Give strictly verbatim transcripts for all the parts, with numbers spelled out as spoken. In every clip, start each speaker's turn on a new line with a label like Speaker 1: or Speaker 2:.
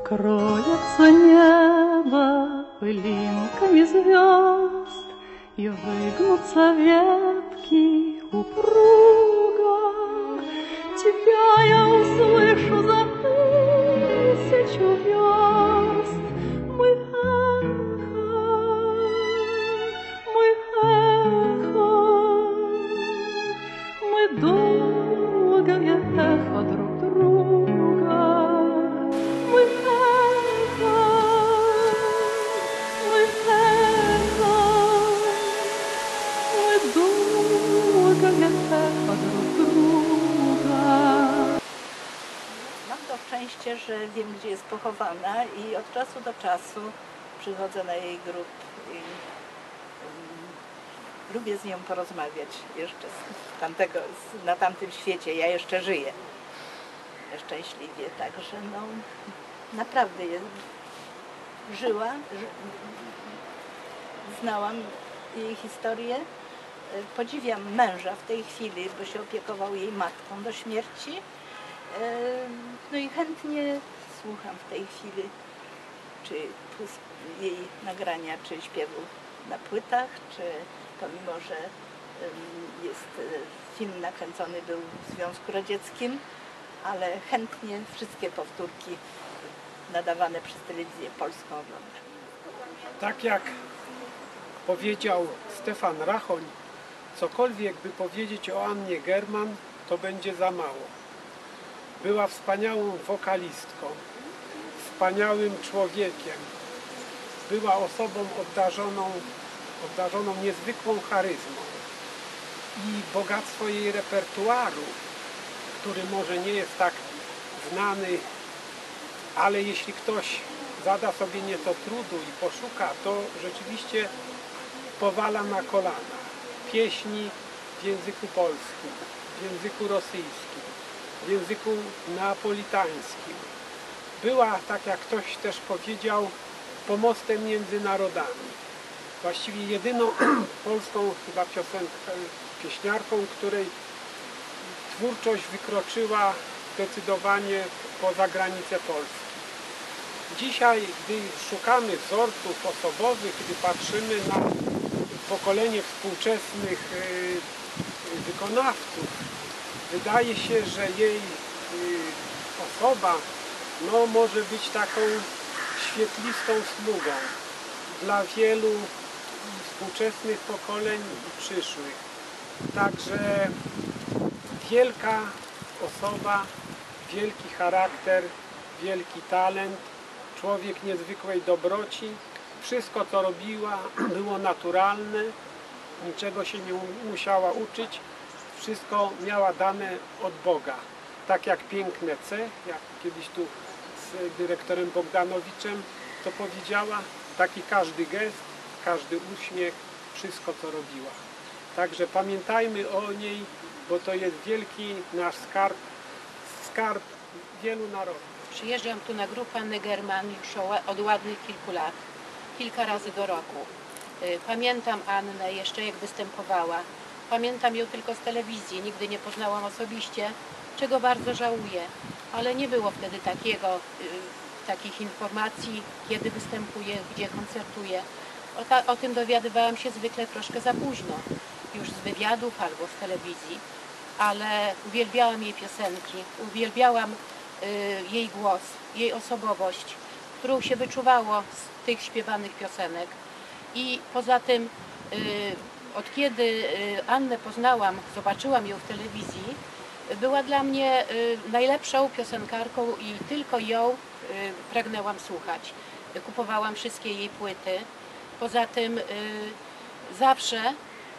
Speaker 1: Покроется небо пылинками звезд, и выгнутся ветки упруго. Тебя я услышу за тысячу верст. Мы эхо, мы эхо, мы долгое эхо друг друга. Мы эхо, мы эхо, мы долгое эхо друг друга.
Speaker 2: Mam to szczęście, że wiem, gdzie jest pochowana i od czasu do czasu przychodzę na jej grób i um, lubię z nią porozmawiać jeszcze z tamtego, z, na tamtym świecie. Ja jeszcze żyję szczęśliwie, także no naprawdę jest, żyła, ży, znałam jej historię. Podziwiam męża w tej chwili, bo się opiekował jej matką do śmierci. No i chętnie słucham w tej chwili czy jej nagrania, czy śpiewu na płytach, czy pomimo, że jest film nakręcony był w Związku Radzieckim, ale chętnie wszystkie powtórki nadawane przez telewizję polską oglądam.
Speaker 3: Tak jak powiedział Stefan Rachoń, cokolwiek by powiedzieć o Annie German, to będzie za mało. Była wspaniałą wokalistką, wspaniałym człowiekiem. Była osobą obdarzoną, obdarzoną niezwykłą charyzmą. I bogactwo jej repertuaru, który może nie jest tak znany, ale jeśli ktoś zada sobie nieco trudu i poszuka, to rzeczywiście powala na kolana. Pieśni w języku polskim, w języku rosyjskim, w języku neapolitańskim. Była, tak jak ktoś też powiedział, pomostem między narodami. Właściwie jedyną polską chyba piosenkę, pieśniarką, której twórczość wykroczyła zdecydowanie poza granice Polski. Dzisiaj, gdy szukamy wzorców osobowych, gdy patrzymy na pokolenie współczesnych wykonawców, wydaje się, że jej osoba no, może być taką świetlistą smugą dla wielu współczesnych pokoleń i przyszłych. Także wielka osoba, wielki charakter, wielki talent, człowiek niezwykłej dobroci. Wszystko, co robiła, było naturalne, niczego się nie musiała uczyć. Wszystko miała dane od Boga. Tak jak piękne C, jak kiedyś tu z dyrektorem Bogdanowiczem to powiedziała, taki każdy gest, każdy uśmiech, wszystko co robiła. Także pamiętajmy o niej, bo to jest wielki nasz skarb, skarb wielu narodów.
Speaker 4: Przyjeżdżam tu na grupę Anny German już od ładnych kilku lat, kilka razy do roku. Pamiętam Annę jeszcze jak występowała. Pamiętam ją tylko z telewizji, nigdy nie poznałam osobiście, czego bardzo żałuję, ale nie było wtedy takiego, y, takich informacji, kiedy występuję, gdzie koncertuję. O, ta, o tym dowiadywałam się zwykle troszkę za późno, już z wywiadów albo z telewizji, ale uwielbiałam jej piosenki, uwielbiałam y, jej głos, jej osobowość, którą się wyczuwało z tych śpiewanych piosenek. I poza tym y, od kiedy Annę poznałam, zobaczyłam ją w telewizji, była dla mnie najlepszą piosenkarką i tylko ją pragnęłam słuchać. Kupowałam wszystkie jej płyty. Poza tym zawsze,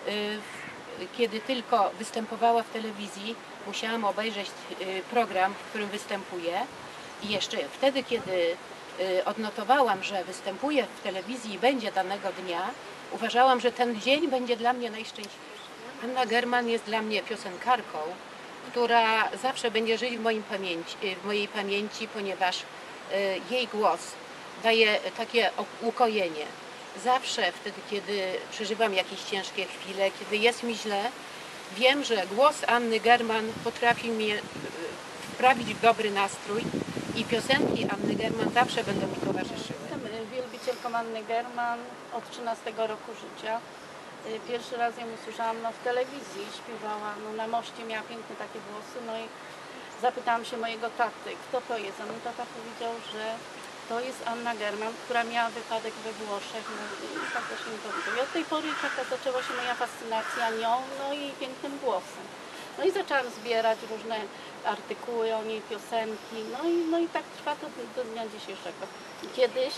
Speaker 4: kiedy tylko występowała w telewizji, musiałam obejrzeć program, w którym występuje. I jeszcze wtedy, kiedy odnotowałam, że występuje w telewizji i będzie danego dnia, uważałam, że ten dzień będzie dla mnie najszczęśliwszy. Anna German jest dla mnie piosenkarką, która zawsze będzie żyć w, moim pamięci, w mojej pamięci, ponieważ jej głos daje takie ukojenie. Zawsze wtedy, kiedy przeżywam jakieś ciężkie chwile, kiedy jest mi źle, wiem, że głos Anny German potrafi mnie wprawić w dobry nastrój I piosenki Anny German zawsze będą mi towarzyszyły.
Speaker 5: Jestem wielbicielką Anny German od trzynastego roku życia. Pierwszy raz ją usłyszałam no, w telewizji, śpiewała no, na moście, miała piękne takie włosy, no i zapytałam się mojego taty, kto to jest, a mój tata powiedział, że to jest Anna German, która miała wypadek we Włoszech, no i tak właśnie mi powiedział. I od tej pory taka zaczęła się moja fascynacja nią, no i pięknym głosem. No i zaczęłam zbierać różne artykuły o niej, piosenki, no i, no i tak trwa to do, do dnia dzisiejszego. Kiedyś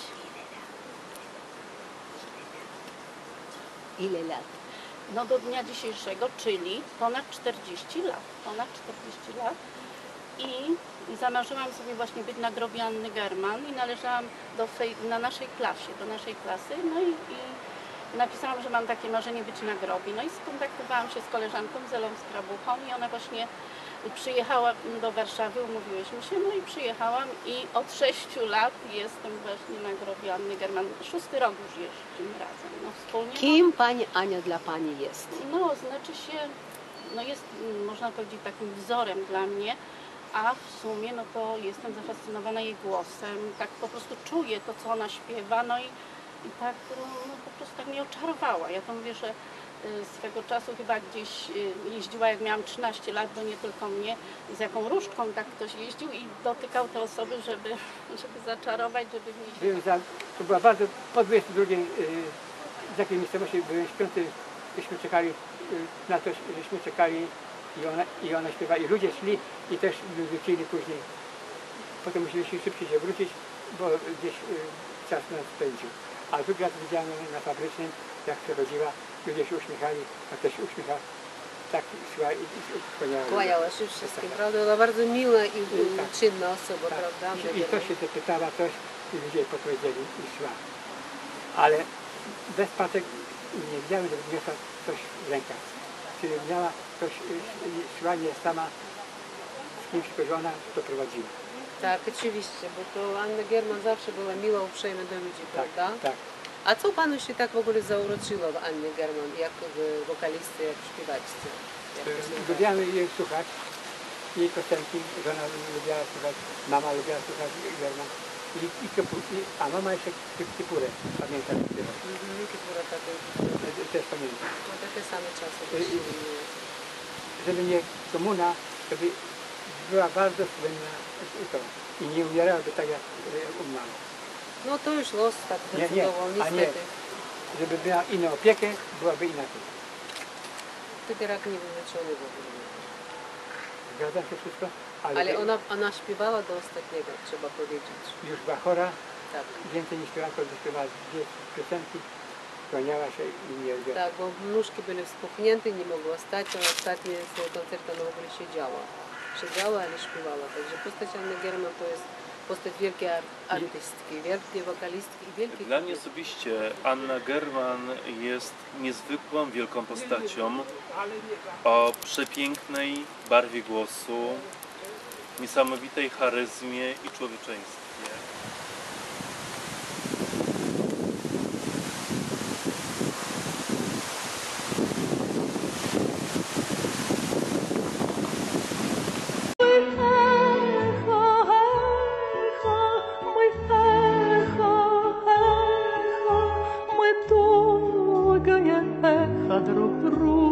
Speaker 6: Ile lat?
Speaker 5: no do dnia dzisiejszego, czyli ponad czterdzieści lat, ponad czterdzieści lat i zamarzyłam sobie właśnie być na grobie Anny German i należałam do tej, na naszej klasie, do naszej klasy, no i, i napisałam, że mam takie marzenie być na grobie, no i skontaktowałam się z koleżanką Zelą Skrabuchą i ona właśnie przyjechała do Warszawy, umówiłyśmy się, no i przyjechałam i od sześciu lat jestem właśnie na grobie Anny German, szósty rok już jeździmy razem, no wspólnie.
Speaker 6: Kim pani Ania dla pani jest?
Speaker 5: No, znaczy się, no jest, można powiedzieć, takim wzorem dla mnie, a w sumie, no to jestem zafascynowana jej głosem, tak po prostu czuję to, co ona śpiewa, no i, i tak, no, no po prostu tak mnie oczarowała. Ja to mówię, że y, swego czasu chyba gdzieś y, jeździła, jak miałam trzynaście lat, bo nie tylko mnie, z jaką różdżką tak ktoś jeździł i dotykał te osoby, żeby, żeby zaczarować, żeby mnie się...
Speaker 7: Byłem za, to była bardzo, po dwudziestej drugiej yy, z takiej miejscowości byłem śpiący, żeśmy czekali yy, na to, żeśmy czekali i ona, i ona śpiewa i ludzie szli i też wrócili później. Potem musieliśmy szybciej się wrócić, bo gdzieś yy, czas nas spędził. A drugi raz widziałem ją na Fabrycznym, jak przechodziła, ludzie się uśmiechali, a też się uśmiecha, tak szła i, i kłaniała.
Speaker 6: Kłaniała się wszystkim, prawda? Była bardzo miła i
Speaker 7: Tak.
Speaker 6: czynna osoba,
Speaker 7: Tak.
Speaker 6: prawda?
Speaker 7: I, I to się zapytała coś i ludzie podpowiedzieli i szła. Ale bez paczek nie widziałem, żeby niosła coś w rękach. Czyli miała coś, y, szła nie sama z kimś, tylko że ona to prowadziła.
Speaker 6: Tak, oczywiście, bo to Anna German zawsze była miła, uprzejma do ludzi,
Speaker 7: Tak,
Speaker 6: prawda?
Speaker 7: tak.
Speaker 6: A co panu się tak w ogóle zauroczyło w Annie German, jak w wokalistce, jak w śpiewaczce? Jak piosenkarce?
Speaker 7: Lubiamy jej słuchać, jej piosenki, że ona lubiła słuchać, mama lubiła słuchać German. I, i, i, a mama jeszcze Kipurę, pamiętam jak śpiewa.
Speaker 6: Mhm, Kipura taką.
Speaker 7: Też pamiętam.
Speaker 6: No takie same czasy.
Speaker 7: I- i- Żeby nie komuna, żeby była bardzo słynna i to. I nie umierałaby tak jak e, umarła.
Speaker 6: No to już los tak
Speaker 7: Nie, nie,
Speaker 6: decydował,
Speaker 7: a nie.
Speaker 6: niestety.
Speaker 7: Żeby miała inną opiekę, byłaby inaczej.
Speaker 6: Wtedy rak nie był leczony w ogóle.
Speaker 7: Zgadzam się wszystko, ale,
Speaker 6: Ale ona, ona śpiewała do ostatniego, trzeba powiedzieć.
Speaker 7: już była chora,
Speaker 6: Tak,
Speaker 7: więcej niż śpiewanko, śpiewała dwie piosenki, kłaniała się i nie wie.
Speaker 6: tak, bo nóżki były spuchnięte, nie mogła stać, a ostatnie swoje koncerty ona w ogóle siedziała. Siedziała, ale śpiewała. Także postać Anny German to jest postać wielkiej ar- artystki, wielkiej wokalistki i wielkiej
Speaker 8: Dla mnie
Speaker 6: kobiety.
Speaker 8: osobiście Anna German jest niezwykłą, wielką postacią o przepięknej barwie głosu, niesamowitej charyzmie i człowieczeństwie.
Speaker 1: Echo, echo, mój echo, echo, my długie echa drug druga.